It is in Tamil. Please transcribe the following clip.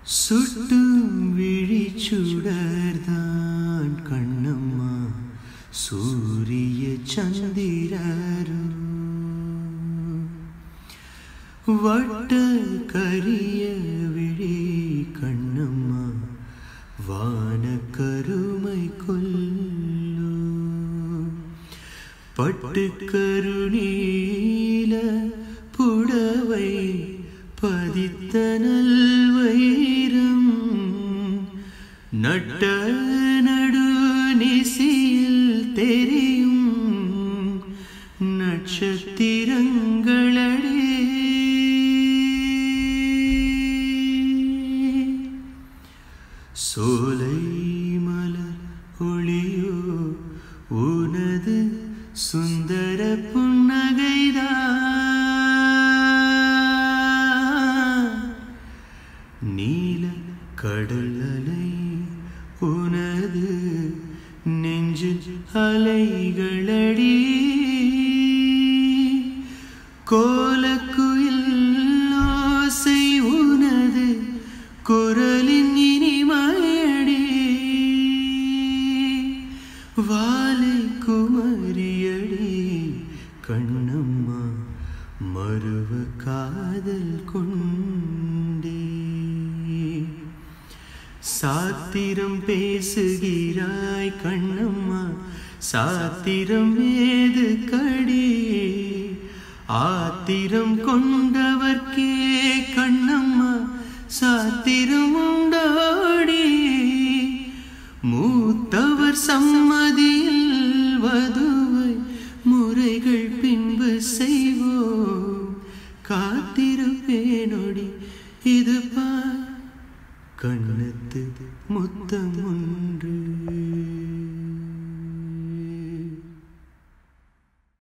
சுட்டும் விழிச்சுடர்தான் கண்ணம்மா சூரிய சந்திரரும் வட்ட கரிய விழி கண்ணம்மா வான கருமை கொல்லு பட்டு கருணீல புடவை பதித்த நல்வைரம் நட்ட நடுநிசியில் தெரியும் நட்சத்திரங்களே சோலை மலர் ஒளியோ உனது சுந்தர புன்னகைதான் நீல கடல் அலை உனது நெஞ்சில் அலைகளடி கோலக்குயில் ஓசை உனது குரலின் இனிமையடி வாலை குமரியடி கண்ணம்மா மறுவ காதல் கொண்டே சாத்திரம் பேசுகிறாய் கண்ணம்மா சாத்திரம் ஏது கடி ஆத்திரம் கொண்டவர்க்கே கண்ணம்மா சாத்திரம் உண்டாடி மூத்தவர் சம்மதியில் வதுவை முறைகள் பின்பு செய்வோம் காத்திருப்பேனொடி இது பார் கண்ணத்து முத்தம் ஒன்று